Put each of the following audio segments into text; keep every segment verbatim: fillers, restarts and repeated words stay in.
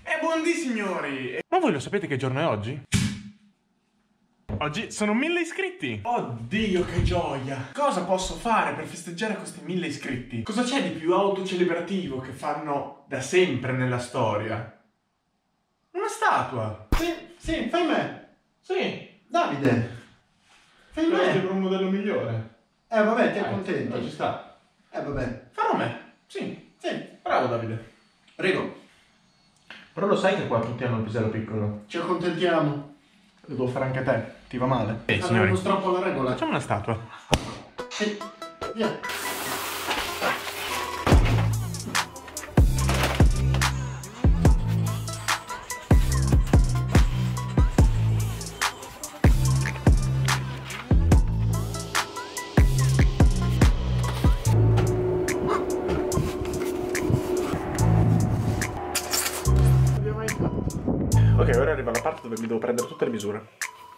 E buondì signori! Ma voi lo sapete che giorno è oggi? Oggi sono mille iscritti! Oddio che gioia! Cosa posso fare per festeggiare questi mille iscritti? Cosa c'è di più autocelebrativo che fanno da sempre nella storia? Una statua! Sì, sì, fai me! Sì! Davide! Fai me! Sembra un modello migliore. Eh vabbè, ti Eh, accontenti. ci sta. Eh vabbè. Farò me! Sì! Sì, Bravo Davide! prego. Però lo sai che qua tutti hanno il pisello piccolo? Ci accontentiamo. Lo devo fare anche a te. Ti va male? Eh, Avremo signori. uno stroppo alla regola. Facciamo una statua. Sì, via. Ok, ora arriva la parte dove mi devo prendere tutte le misure.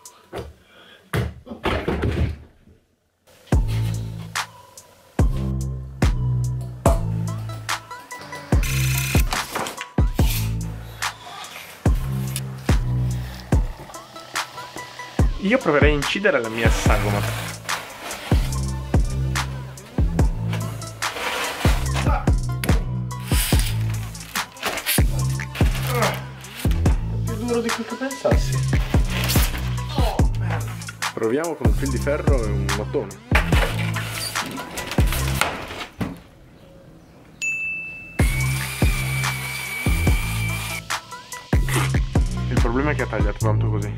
Io proverei a incidere la mia sagoma. Di quel che pensassi. Oh, proviamo con un fil di ferro e un mattone. Il problema è che ha tagliato tanto così.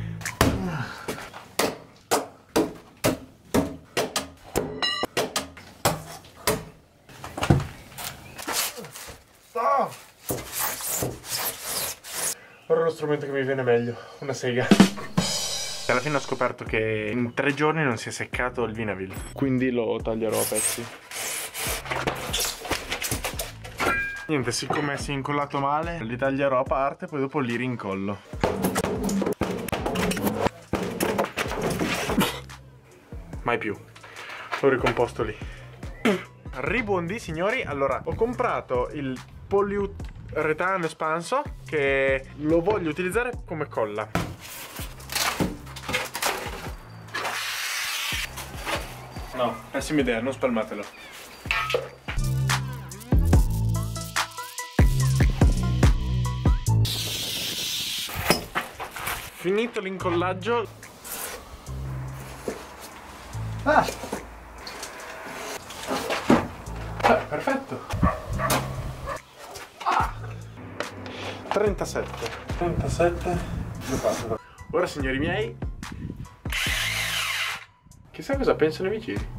Oh. Ora è lo strumento che mi viene meglio, una sega. Alla fine ho scoperto che in tre giorni non si è seccato il Vinavil, quindi lo taglierò a pezzi. Niente, siccome si è incollato male, li taglierò a parte, poi dopo li rincollo. Mai più. L'ho ricomposto lì. Ribuondì signori, allora ho comprato il poliuretano espanso che lo voglio utilizzare come colla. No, pessima idea, non spalmatelo. Finito l'incollaggio. Ah! Ah, perfetto. Ah. trentasette. trentasette. Ora signori miei, chissà cosa pensano i vicini.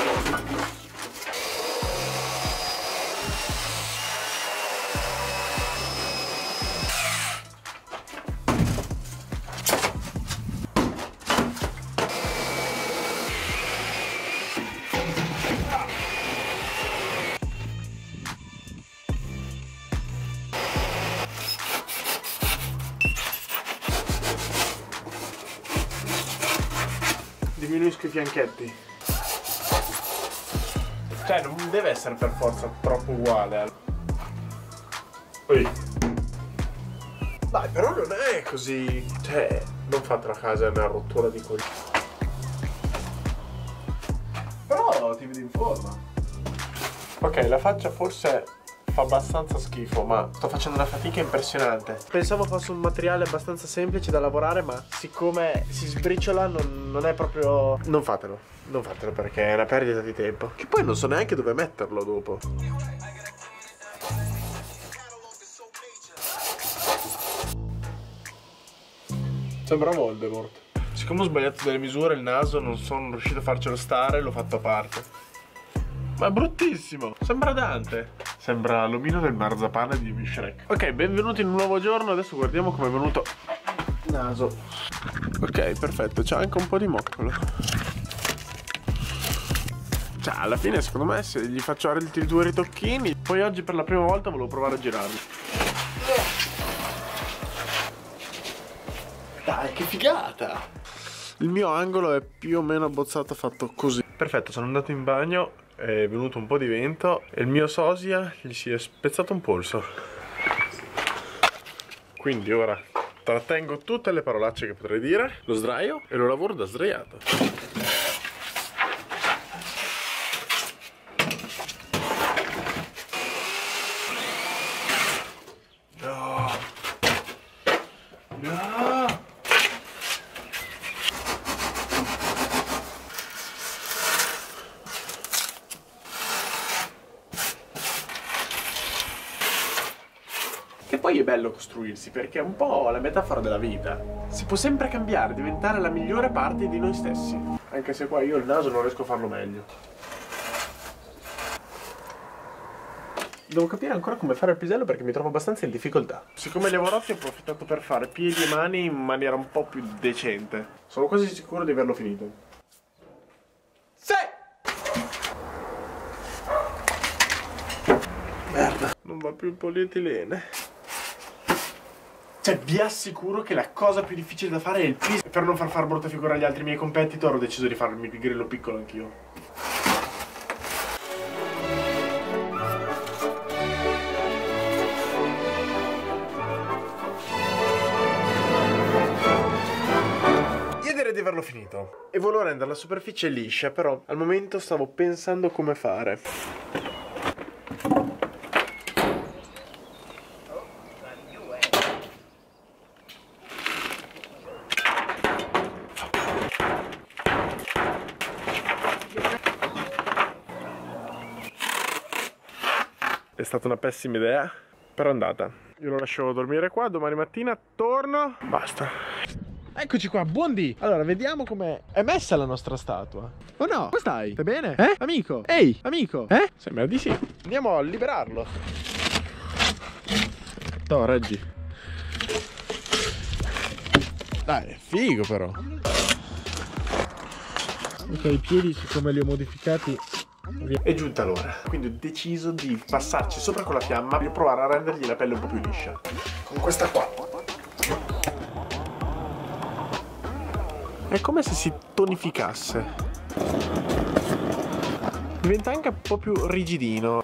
Diminuisco i fianchetti. Cioè non deve essere per forza troppo uguale. Ui. Dai, però non è così. Cioè, non fatelo a casa, è una rottura di coglioni. Però ti vedi in forma. Ok, la faccia forse fa abbastanza schifo, ma sto facendo una fatica impressionante. Pensavo fosse un materiale abbastanza semplice da lavorare, ma siccome si sbriciola non, non è proprio... Non fatelo, non fatelo perché è una perdita di tempo. Che poi non so neanche dove metterlo dopo. Sembra Voldemort. Siccome ho sbagliato delle misure, il naso non sono riuscito a farcelo stare, l'ho fatto a parte. Ma è bruttissimo, sembra Dante. Sembra l'omino del marzapane di Shrek. Ok, benvenuti in un nuovo giorno. Adesso guardiamo come è venuto il naso. Ok, perfetto, c'è anche un po' di moccolo. Cioè, alla fine secondo me se gli faccio altri due ritocchini. Poi oggi per la prima volta volevo provare a girarli. Dai, che figata! Il mio angolo è più o meno abbozzato, fatto così. Perfetto, sono andato in bagno, è venuto un po' di vento e il mio sosia gli si è spezzato un polso. Quindi ora trattengo tutte le parolacce che potrei dire, lo sdraio e lo lavoro da sdraiato. No. No. Che poi è bello costruirsi, perché è un po' la metafora della vita. Si può sempre cambiare, diventare la migliore parte di noi stessi. Anche se qua io il naso non riesco a farlo meglio. Devo capire ancora come fare il pisello perché mi trovo abbastanza in difficoltà. Siccome li avevo rotti ho approfittato per fare piedi e mani in maniera un po' più decente. Sono quasi sicuro di averlo finito. Sì! Merda, non va più il polietilene. Cioè, vi assicuro che la cosa più difficile da fare è il pis. Per non far fare brutta figura agli altri miei competitor ho deciso di farmi il grillo piccolo anch'io. Io direi di averlo finito. E volevo rendere la superficie liscia, però al momento stavo pensando come fare. È stata una pessima idea, però è andata. Io lo lascio dormire qua, domani mattina torno. Basta. Eccoci qua, buondì. Allora, vediamo come è messa la nostra statua. Oh no, come stai? Stai bene? Eh? Amico? Ehi, amico? Eh? Sembra di sì. Andiamo a liberarlo. No, reggi. Dai, è figo però. Ok, i piedi, siccome li ho modificati... È giunta l'ora, quindi ho deciso di passarci sopra con la fiamma e provare a rendergli la pelle un po' più liscia. Con questa qua. È come se si tonificasse. Diventa anche un po' più rigidino.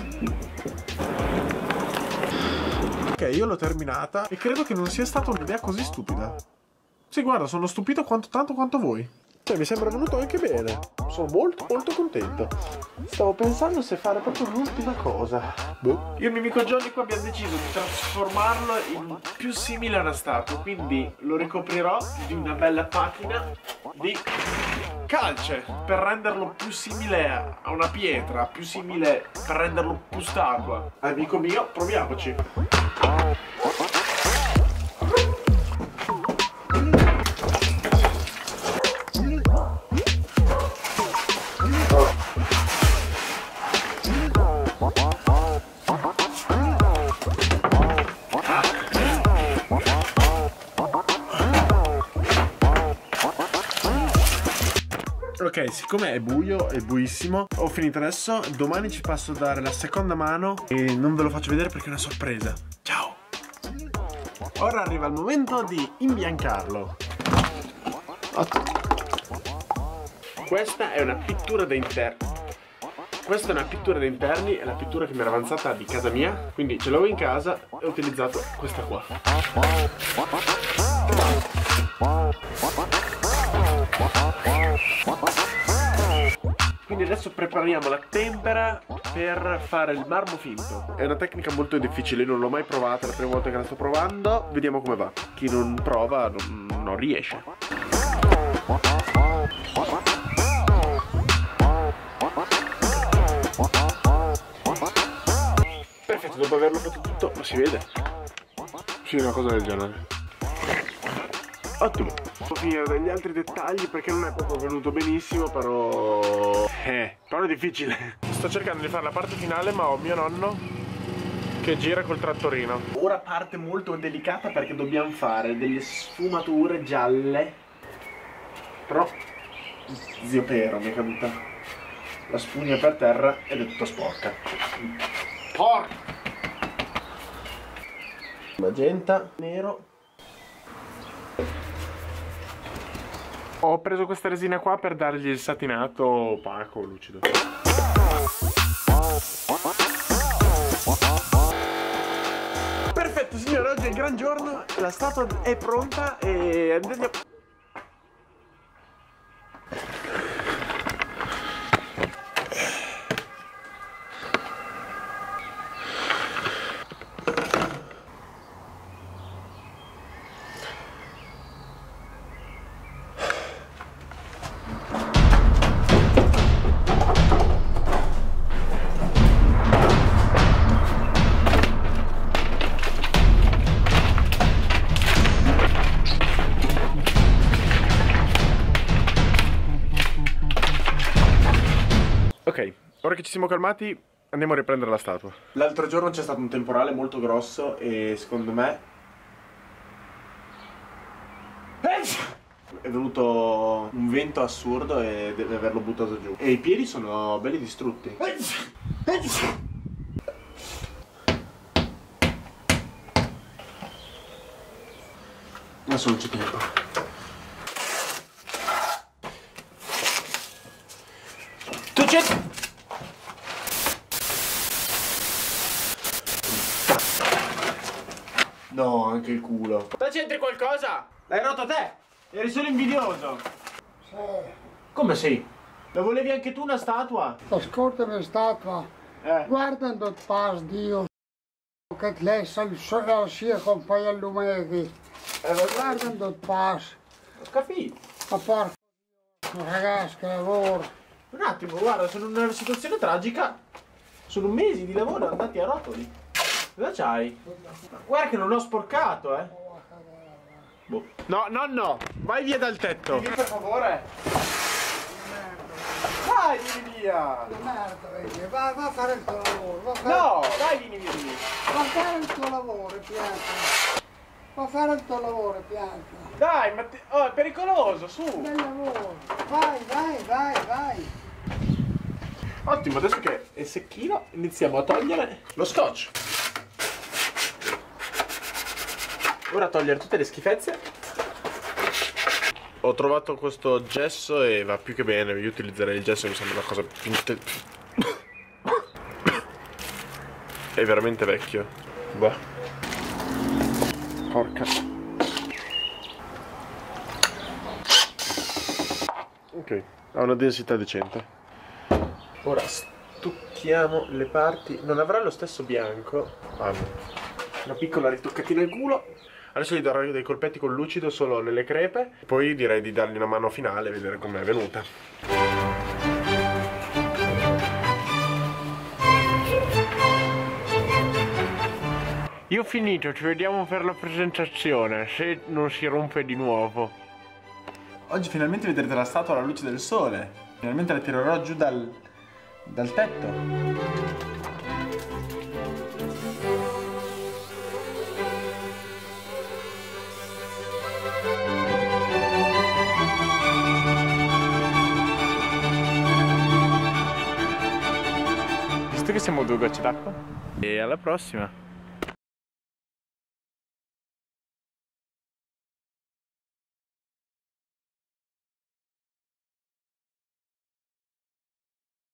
Ok, io l'ho terminata e credo che non sia stata un'idea così stupida. Sì, guarda, sono stupito quanto, tanto quanto voi. Cioè, mi sembra venuto anche bene. Sono molto molto contento. Stavo pensando se fare proprio l'ultima cosa. Boh. Io e il mio amico Johnny qua abbiamo deciso di trasformarlo in più simile a una statua. Quindi lo ricoprirò di una bella patina di calce per renderlo più simile a una pietra, più simile per renderlo più statua. Amico mio, proviamoci. Ok, siccome è buio, è buissimo, ho finito adesso. Domani ci passo a dare la seconda mano e non ve lo faccio vedere perché è una sorpresa. Ciao! Ora arriva il momento di imbiancarlo. Questa è una pittura da interni. Questa è una pittura da interni, è la pittura che mi era avanzata di casa mia. Quindi ce l'avevo in casa e ho utilizzato questa qua. Quindi adesso prepariamo la tempera per fare il marmo finto. È una tecnica molto difficile, non l'ho mai provata, è la prima volta che la sto provando. Vediamo come va. Chi non prova non, non riesce. Perfetto, dopo averlo fatto tutto, ma si vede? Sì, una cosa del genere. Ottimo. Devo finire degli altri dettagli perché non è proprio venuto benissimo, però... Eh, però è difficile. Sto cercando di fare la parte finale, ma ho mio nonno che gira col trattorino. Ora parte molto delicata perché dobbiamo fare delle sfumature gialle. Però zio Pero mi è caduta la spugna per terra ed è tutta sporca. Porca! Magenta, nero. Ho preso questa resina qua per dargli il satinato opaco, lucido. Perfetto, Signore, oggi è il gran giorno, la statua è pronta e andiamo... Ok, ora che ci siamo calmati andiamo a riprendere la statua. L'altro giorno c'è stato un temporale molto grosso e secondo me è venuto un vento assurdo e deve averlo buttato giù. E i piedi sono belli distrutti. Adesso non c'è tempo. Tu c'è... No, anche il culo. Ma c'entri qualcosa? L'hai rotto te? Eri solo invidioso. Sì. Come sì? La volevi anche tu una statua? Ascoltami statua. Eh. Guarda dove passa Dio. Che lei sa il sole sia con poi allumati. Eh, lo Guarda dove passa. Ho capito. Ma porca ragazzi che lavoro. Un attimo, guarda, sono in una situazione tragica. Sono mesi di lavoro andati a rotoli. Cosa c'hai? Guarda che non ho sporcato, eh. Boh. No, no, no. Vai via dal tetto. Vieni per favore. Vai, vieni via. Che merda, vedi? Va, va a fare il tuo lavoro. Va a fare... No, dai, vieni via di lì. Va a fare il tuo lavoro, pianta. Va a fare il tuo lavoro, pianta. Dai, ma ti... oh, è pericoloso, su. Bel lavoro. Vai, vai, vai, vai. Ottimo, adesso che è secchino iniziamo a togliere lo scotch. Ora a togliere tutte le schifezze. Ho trovato questo gesso e va più che bene. Io utilizzerei il gesso, mi sembra una cosa più... È veramente vecchio. Bah. Porca. Ok, ha una densità decente. Ora stucchiamo le parti. Non avrà lo stesso bianco. Ah, no. Una piccola ritoccatina al culo. Adesso gli darò dei colpetti con lucido solo nelle crepe. Poi direi di dargli una mano finale e vedere com'è venuta. Io ho finito, ci vediamo per la presentazione, se non si rompe di nuovo. Oggi finalmente vedrete la statua alla luce del sole. Finalmente la tirerò giù dal, dal tetto. Visto che siamo due gocce d'acqua. E alla prossima.